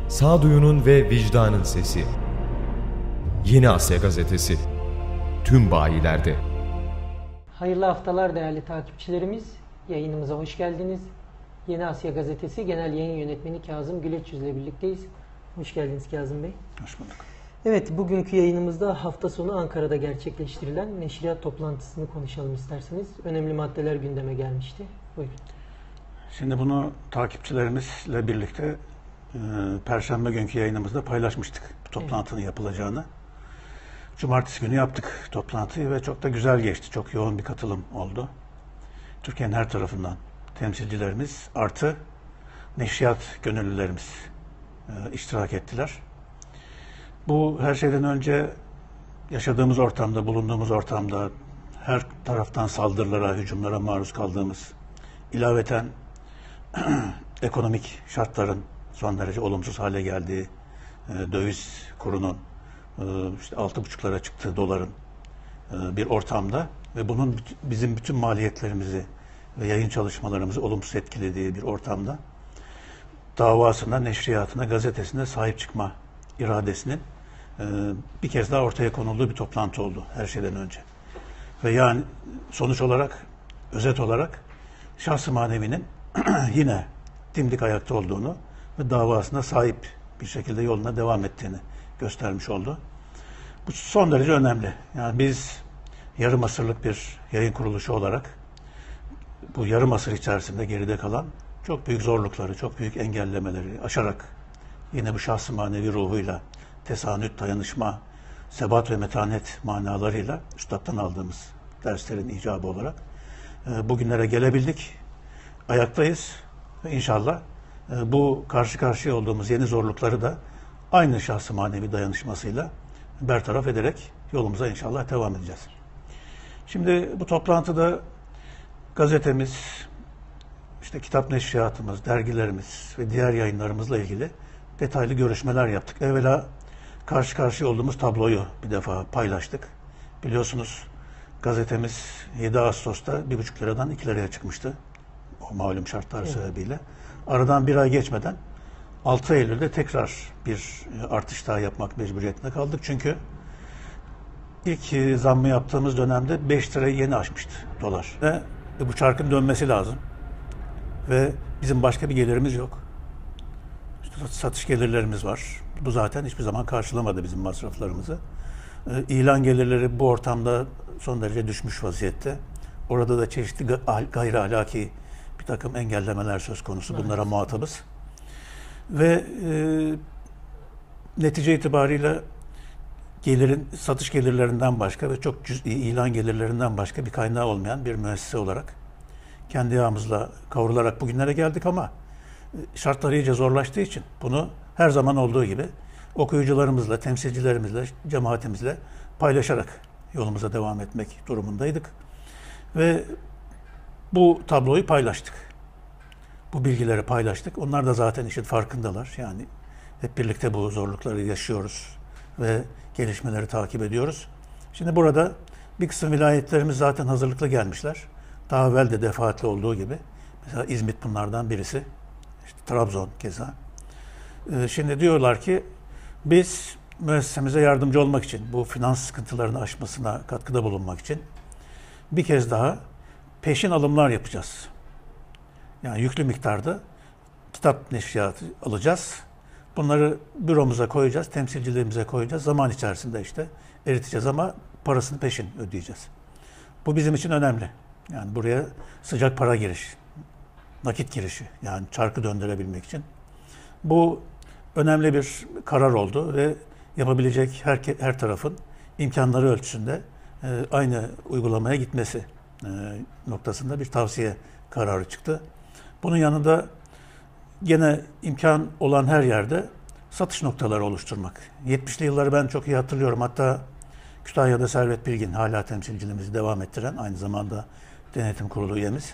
Sağduyunun ve vicdanın sesi. Yeni Asya Gazetesi. Tüm bayilerde. Hayırlı haftalar değerli takipçilerimiz. Yayınımıza hoş geldiniz. Yeni Asya Gazetesi Genel Yayın Yönetmeni Kazım Güleçyüz ile birlikteyiz. Hoş geldiniz Kazım Bey. Hoş bulduk. Evet, bugünkü yayınımızda hafta sonu Ankara'da gerçekleştirilen neşriyat toplantısını konuşalım isterseniz. Önemli maddeler gündeme gelmişti. Buyurun. Şimdi bunu takipçilerimizle birlikte Perşembe günkü yayınımızda paylaşmıştık bu toplantının yapılacağını. Cumartesi günü yaptık toplantıyı ve çok da güzel geçti. Çok yoğun bir katılım oldu. Türkiye'nin her tarafından temsilcilerimiz artı neşriyat gönüllülerimiz iştirak ettiler. Bu her şeyden önce yaşadığımız ortamda, bulunduğumuz ortamda her taraftan saldırılara, hücumlara maruz kaldığımız, ilaveten ekonomik şartların son derece olumsuz hale geldiği, döviz kurunun işte 6,5'lara çıktığı doların bir ortamda ve bunun bizim bütün maliyetlerimizi ve yayın çalışmalarımızı olumsuz etkilediği bir ortamda davasına, neşriyatına, gazetesine sahip çıkma iradesinin bir kez daha ortaya konulduğu bir toplantı oldu her şeyden önce. Ve yani sonuç olarak, özet olarak şahs-ı manevinin yine dimdik ayakta olduğunu ve davasına sahip bir şekilde yoluna devam ettiğini göstermiş oldu. Bu son derece önemli. Yani biz yarım asırlık bir yayın kuruluşu olarak bu yarım asır içerisinde geride kalan çok büyük zorlukları, çok büyük engellemeleri aşarak yine bu şahs-ı manevi ruhuyla tesanüt, dayanışma, sebat ve metanet manalarıyla üstadtan aldığımız derslerin icabı olarak bugünlere gelebildik. Ayaktayız ve inşallah bu karşı karşıya olduğumuz yeni zorlukları da aynı şahs-ı manevi dayanışmasıyla bertaraf ederek yolumuza inşallah devam edeceğiz. Şimdi bu toplantıda gazetemiz, işte kitap neşriyatımız, dergilerimiz ve diğer yayınlarımızla ilgili detaylı görüşmeler yaptık. Evvela karşı karşıya olduğumuz tabloyu bir defa paylaştık. Biliyorsunuz gazetemiz 7 Ağustos'ta 1,5 liradan 2 liraya çıkmıştı. O malum şartlar sebebiyle. Aradan bir ay geçmeden 6 Eylül'de tekrar bir artış daha yapmak mecburiyetinde kaldık. Çünkü ilk zammı yaptığımız dönemde 5 lirayı yeni aşmıştı dolar. Ve bu çarkın dönmesi lazım. Ve bizim başka bir gelirimiz yok. İşte satış gelirlerimiz var. Bu zaten hiçbir zaman karşılamadı bizim masraflarımızı. İlan gelirleri bu ortamda son derece düşmüş vaziyette. Orada da çeşitli gayri ahlaki bir takım engellemeler söz konusu. Bunlara muhatabız. Ve netice itibariyle satış gelirlerinden başka ve çok cüz'i ilan gelirlerinden başka bir kaynağı olmayan bir müessese olarak kendi yağımızla kavrularak bugünlere geldik ama şartlar iyice zorlaştığı için bunu her zaman olduğu gibi okuyucularımızla, temsilcilerimizle, cemaatimizle paylaşarak yolumuza devam etmek durumundaydık. Ve bu tabloyu paylaştık. Bu bilgileri paylaştık. Onlar da zaten işin farkındalar. Yani hep birlikte bu zorlukları yaşıyoruz ve gelişmeleri takip ediyoruz. Şimdi burada bir kısım vilayetlerimiz zaten hazırlıklı gelmişler. Daha evvel de defaatle olduğu gibi. Mesela İzmit bunlardan birisi. İşte Trabzon keza. Şimdi diyorlar ki biz müessesemize yardımcı olmak için, bu finans sıkıntılarını aşmasına katkıda bulunmak için bir kez daha peşin alımlar yapacağız. Yani yüklü miktarda kitap neşriyatı alacağız. Bunları büromuza koyacağız, temsilcilerimize koyacağız. Zaman içerisinde işte eriteceğiz ama parasını peşin ödeyeceğiz. Bu bizim için önemli. Yani buraya sıcak para girişi, nakit girişi, yani çarkı döndürebilmek için. Bu önemli bir karar oldu ve yapabilecek her tarafın imkanları ölçüsünde aynı uygulamaya gitmesi noktasında bir tavsiye kararı çıktı. Bunun yanında gene imkan olan her yerde satış noktaları oluşturmak. 70'li yılları ben çok iyi hatırlıyorum. Hatta Kütahya'da Servet Bilgin, hala temsilciliğimizi devam ettiren, aynı zamanda denetim kurulu üyemiz.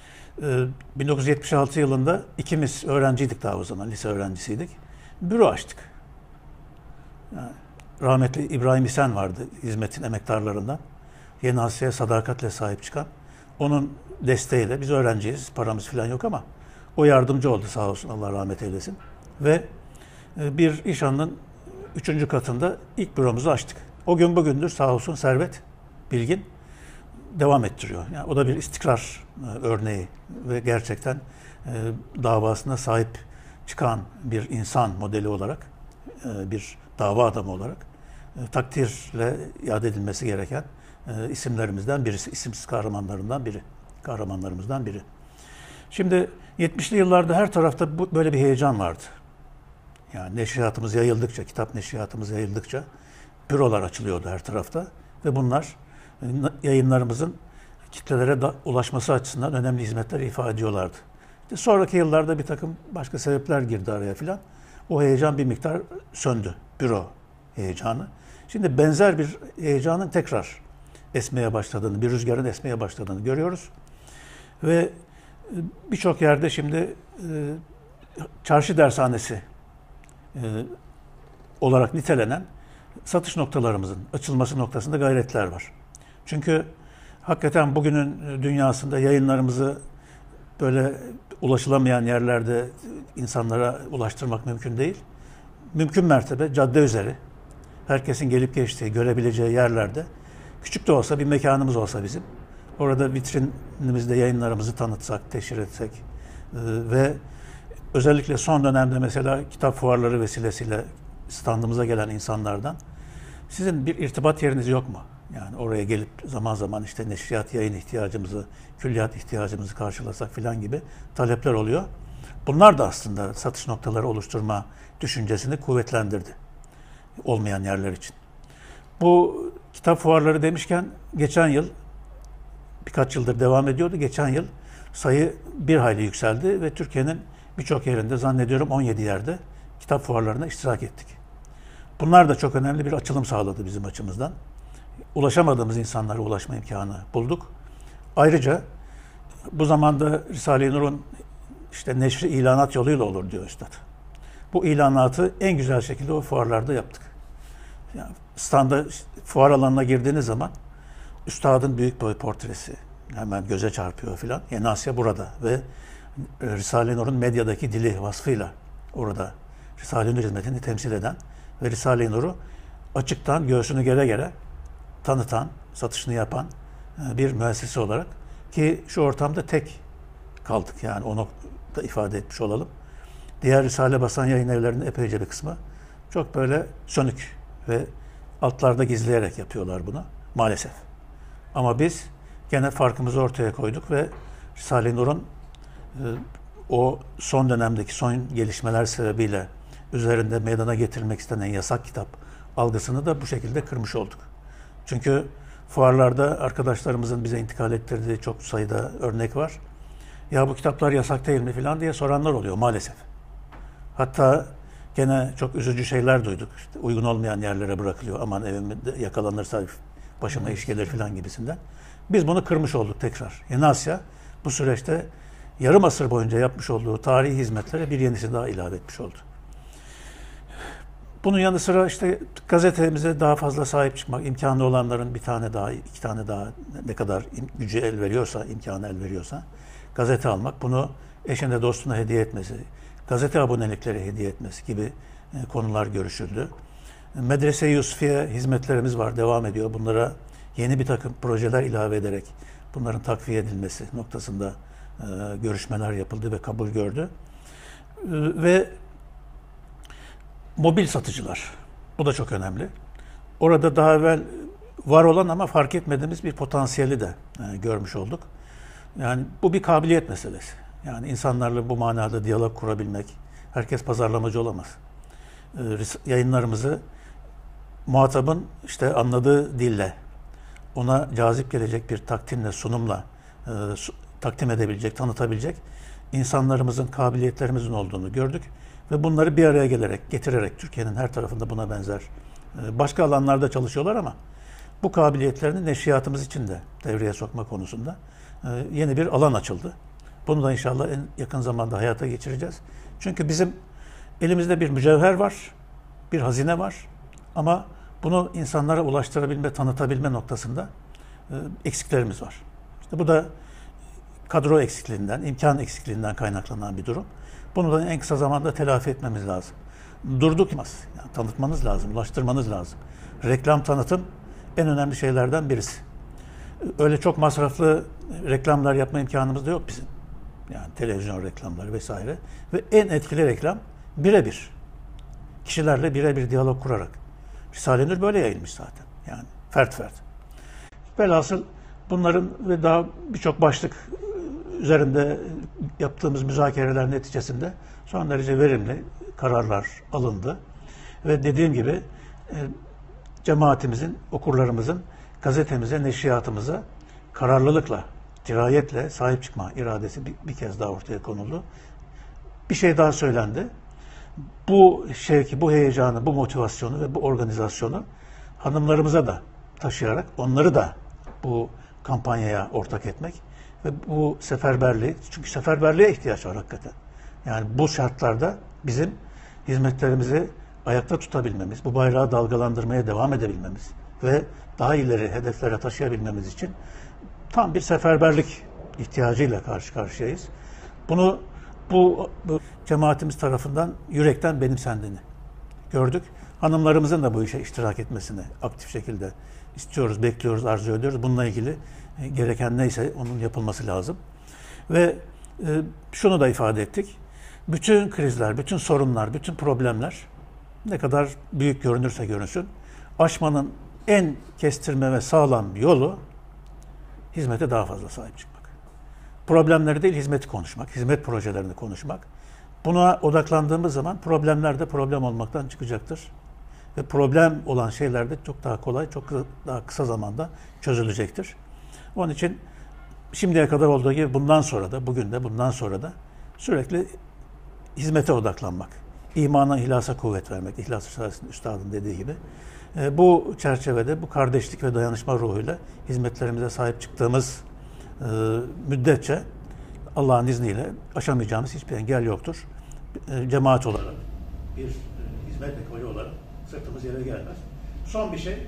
1976 yılında ikimiz öğrenciydik daha o zaman, lise öğrencisiydik. Büro açtık. Yani rahmetli İbrahim İsen vardı, hizmetin emektarlarından. Yeni Asya'ya sadakatle sahip çıkan. Onun desteğiyle, biz öğrenciyiz, paramız falan yok ama o yardımcı oldu sağ olsun, Allah rahmet eylesin. Ve bir İş Hanı'nın 3. katında ilk büromuzu açtık. O gün bugündür sağ olsun Servet Bilgin devam ettiriyor. Yani o da bir istikrar örneği ve gerçekten davasına sahip çıkan bir insan modeli olarak, bir dava adamı olarak takdirle yad edilmesi gereken isimlerimizden birisi, isimsiz kahramanlarımızdan biri. Şimdi 70'li yıllarda her tarafta böyle bir heyecan vardı. Yani neşriyatımız yayıldıkça, kitap neşriyatımız yayıldıkça bürolar açılıyordu her tarafta ve bunlar yayınlarımızın kitlelere ulaşması açısından önemli hizmetler ifa ediyorlardı. İşte sonraki yıllarda bir takım başka sebepler girdi araya filan. O heyecan bir miktar söndü. Büro heyecanı. Şimdi benzer bir heyecanın tekrar esmeye başladığını, bir rüzgarın esmeye başladığını görüyoruz. Ve birçok yerde şimdi çarşı dershanesi olarak nitelenen satış noktalarımızın açılması noktasında gayretler var. Çünkü hakikaten bugünün dünyasında yayınlarımızı böyle ulaşılamayan yerlerde insanlara ulaştırmak mümkün değil. Mümkün mertebe cadde üzeri, herkesin gelip geçtiği, görebileceği yerlerde küçük de olsa bir mekanımız olsa bizim. Orada vitrinimizde yayınlarımızı tanıtsak, teşhir etsek ve özellikle son dönemde mesela kitap fuarları vesilesiyle standımıza gelen insanlardan sizin bir irtibat yeriniz yok mu? Yani oraya gelip zaman zaman işte neşriyat, yayın ihtiyacımızı, külliyat ihtiyacımızı karşılasak filan gibi talepler oluyor. Bunlar da aslında satış noktaları oluşturma düşüncesini kuvvetlendirdi olmayan yerler için. Bu kitap fuarları demişken geçen yıl birkaç yıldır devam ediyordu. Geçen yıl sayı bir hayli yükseldi ve Türkiye'nin birçok yerinde zannediyorum 17 yerde kitap fuarlarına iştirak ettik. Bunlar da çok önemli bir açılım sağladı bizim açımızdan. Ulaşamadığımız insanlara ulaşma imkanı bulduk. Ayrıca bu zamanda Risale-i Nur'un işte neşri ilanat yoluyla olur diyor Üstad. Bu ilanatı en güzel şekilde o fuarlarda yaptık. Yani standa, fuar alanına girdiğiniz zaman Üstad'ın büyük boy portresi hemen göze çarpıyor filan. Yeni Asya burada ve Risale-i Nur'un medyadaki dili vasfıyla orada Risale-i Nur hizmetini temsil eden ve Risale-i Nur'u açıktan göğsünü gere gere tanıtan, satışını yapan bir müessese olarak ki şu ortamda tek kaldık. Yani onu da ifade etmiş olalım. Diğer Risale basan yayın evlerinin epeyce bir kısmı çok böyle sönük ve altlarda gizleyerek yapıyorlar bunu maalesef. Ama biz gene farkımızı ortaya koyduk ve Risale-i Nur'un o son dönemdeki son gelişmeler sebebiyle üzerinde meydana getirilmek istenen yasak kitap algısını da bu şekilde kırmış olduk. Çünkü fuarlarda arkadaşlarımızın bize intikal ettirdiği çok sayıda örnek var. Ya bu kitaplar yasak değil mi falan diye soranlar oluyor maalesef. Hatta gene çok üzücü şeyler duyduk. İşte uygun olmayan yerlere bırakılıyor. Aman evimde yakalanırsa başıma iş gelir falan gibisinden. Biz bunu kırmış olduk tekrar. Yeni Asya bu süreçte yarım asır boyunca yapmış olduğu tarihi hizmetlere bir yenisi daha ilave etmiş oldu. Bunun yanı sıra işte gazetemize daha fazla sahip çıkmak, imkanı olanların bir tane daha, iki tane daha ne kadar gücü el veriyorsa, imkanı el veriyorsa gazete almak, bunu eşine dostuna hediye etmesi, gazete abonelikleri hediye etmesi gibi konular görüşüldü. Medrese-i Yusufiye hizmetlerimiz var, devam ediyor. Bunlara yeni bir takım projeler ilave ederek bunların takviye edilmesi noktasında görüşmeler yapıldı ve kabul gördü. Ve mobil satıcılar, bu da çok önemli. Orada daha evvel var olan ama fark etmediğimiz bir potansiyeli de görmüş olduk. Yani bu bir kabiliyet meselesi. Yani insanlarla bu manada diyalog kurabilmek, herkes pazarlamacı olamaz. Yayınlarımızı muhatabın işte anladığı dille, ona cazip gelecek bir takdimle, sunumla takdim edebilecek, tanıtabilecek insanlarımızın, kabiliyetlerimizin olduğunu gördük. Ve bunları bir araya getirerek Türkiye'nin her tarafında buna benzer başka alanlarda çalışıyorlar ama bu kabiliyetlerini neşriyatımız için de devreye sokma konusunda yeni bir alan açıldı. Bunu da inşallah en yakın zamanda hayata geçireceğiz. Çünkü bizim elimizde bir mücevher var, bir hazine var ama bunu insanlara ulaştırabilme, tanıtabilme noktasında eksiklerimiz var. İşte bu da kadro eksikliğinden, imkan eksikliğinden kaynaklanan bir durum. Bunu da en kısa zamanda telafi etmemiz lazım. durduk. Yani tanıtmanız lazım, ulaştırmanız lazım. Reklam, tanıtım en önemli şeylerden birisi. Öyle çok masraflı reklamlar yapma imkanımız da yok bizim. Yani televizyon reklamları vesaire. Ve en etkili reklam birebir. Kişilerle birebir diyalog kurarak. Risale-i Nur böyle yayılmış zaten. Yani fert fert. Velhasıl bunların ve daha birçok başlık üzerinde yaptığımız müzakereler neticesinde son derece verimli kararlar alındı. Ve dediğim gibi cemaatimizin, okurlarımızın gazetemize, neşriyatımıza kararlılıkla, dirayetle sahip çıkma iradesi bir kez daha ortaya konuldu. Bir şey daha söylendi. Bu şevki, bu heyecanı, bu motivasyonu ve bu organizasyonu hanımlarımıza da taşıyarak onları da bu kampanyaya ortak etmek ve bu seferberliği, çünkü seferberliğe ihtiyaç var hakikaten. Yani bu şartlarda bizim hizmetlerimizi ayakta tutabilmemiz, bu bayrağı dalgalandırmaya devam edebilmemiz ve daha ileri hedeflere taşıyabilmemiz için tam bir seferberlik ihtiyacıyla karşı karşıyayız. Bunu bu cemaatimiz tarafından yürekten benimsendiğini gördük. Hanımlarımızın da bu işe iştirak etmesini aktif şekilde istiyoruz, bekliyoruz, arzu ediyoruz. Bununla ilgili gereken neyse onun yapılması lazım. Ve şunu da ifade ettik. Bütün krizler, bütün sorunlar, bütün problemler ne kadar büyük görünürse görünsün, aşmanın en kestirme ve sağlam yolu hizmete daha fazla sahip çıkmak. Problemleri değil, hizmeti konuşmak, hizmet projelerini konuşmak. Buna odaklandığımız zaman problemler de problem olmaktan çıkacaktır. Ve problem olan şeyler de çok daha kolay, çok daha kısa zamanda çözülecektir. Onun için şimdiye kadar olduğu gibi bundan sonra da, bugün de, bundan sonra da sürekli hizmete odaklanmak. İmana, ihlasa kuvvet vermek. İhlas Risalesi'nin üstadın dediği gibi. Bu çerçevede, bu kardeşlik ve dayanışma ruhuyla hizmetlerimize sahip çıktığımız müddetçe Allah'ın izniyle aşamayacağımız hiçbir engel yoktur. Cemaat olarak, bir hizmet ekolü olarak sırtımız yere gelmez. Son bir şey,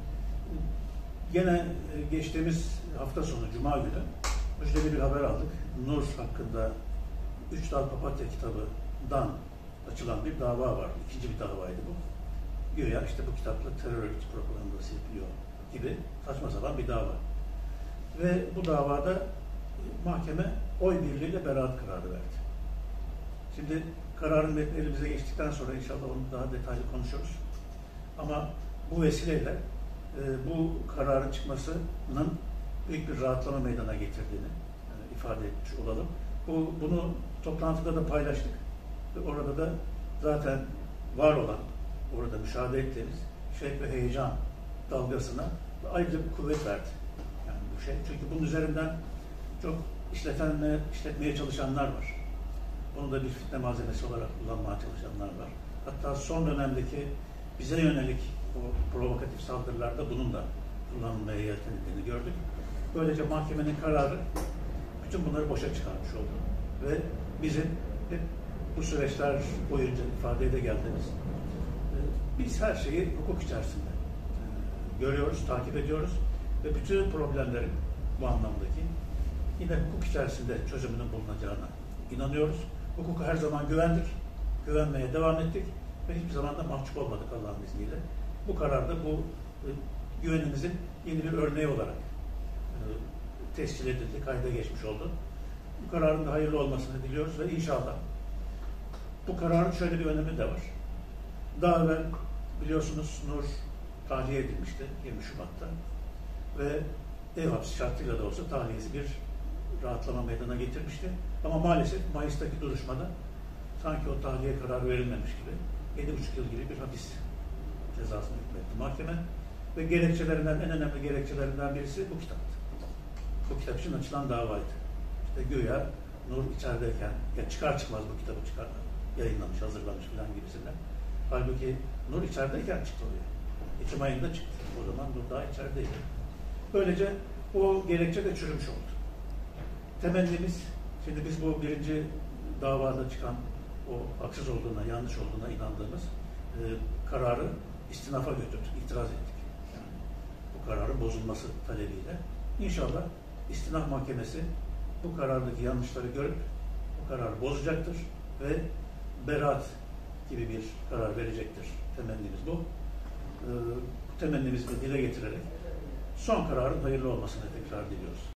yine geçtiğimiz hafta sonu Cuma günü müjdeli bir haber aldık. Nur hakkında 3 Dal Papatya kitabından açılan bir dava var. İkinci bir davaydı bu. Güya işte bu kitapla terör örgütü propagandası yapılıyor gibi saçma sapan bir dava. Ve bu davada mahkeme oy birliğiyle beraat kararı verdi. Şimdi kararın metni elimize geçtikten sonra inşallah onu daha detaylı konuşuruz. Ama bu vesileyle bu kararın çıkmasının büyük bir rahatlama meydana getirdiğini ifade etmiş olalım. Bunu toplantıda da paylaştık. Ve orada da zaten var olan, orada müşahede ettiğimiz şevk ve heyecan dalgasına ayrıca bir kuvvet verdi. Yani bu şey. Çünkü bunun üzerinden çok işletmeye çalışanlar var. Bunu da bir fitne malzemesi olarak kullanmaya çalışanlar var. Hatta son dönemdeki bize yönelik o provokatif saldırılarda bunun da kullanılmaya yeltenildiğini gördük. Böylece mahkemenin kararı bütün bunları boşa çıkarmış oldu. Ve bizim hep bu süreçler boyunca ifade de geldiğimiz biz her şeyi hukuk içerisinde görüyoruz, takip ediyoruz ve bütün problemlerin bu anlamdaki yine hukuk içerisinde çözümünün bulunacağına inanıyoruz. Hukuka her zaman güvendik, güvenmeye devam ettik ve hiçbir zaman da mahcup olmadık Allah'ın izniyle. Bu karar da bu güvenimizin yeni bir örneği olarak tescil edildi, kayda geçmiş oldu. Bu kararın da hayırlı olmasını diliyoruz ve inşallah bu kararın şöyle bir önemi de var. Daha evvel biliyorsunuz Nur tahliye edilmişti 20 Şubat'ta ve ev hapsi şartıyla da olsa tahliyesi bir rahatlama meydana getirmişti. Ama maalesef Mayıs'taki duruşmada sanki o tahliye kararı verilmemiş gibi 7,5 yıl gibi bir hapis cezasını hükmetti mahkeme ve gerekçelerinden, en önemli gerekçelerinden birisi bu kitaptı. Bu kitap için açılan davaydı. İşte güya Nur içerideyken, ya çıkar çıkmaz bu kitabı yayınlamış, hazırlamış falan gibisinden. Halbuki Nur içerideyken çıktı oraya. Ekim ayında çıktı. O zaman Nur daha içerideydi. Böylece o gerekçe de çürümüş oldu. Temennimiz, şimdi biz bu birinci davada çıkan o haksız olduğuna, yanlış olduğuna inandığımız kararı istinafa götürdük, itiraz ettik. Yani bu kararın bozulması talebiyle. İnşallah istinaf mahkemesi bu karardaki yanlışları görüp bu kararı bozacaktır ve beraat gibi bir karar verecektir. Temennimiz bu. Bu temennimizi de dile getirerek son kararın hayırlı olmasını tekrar diliyoruz.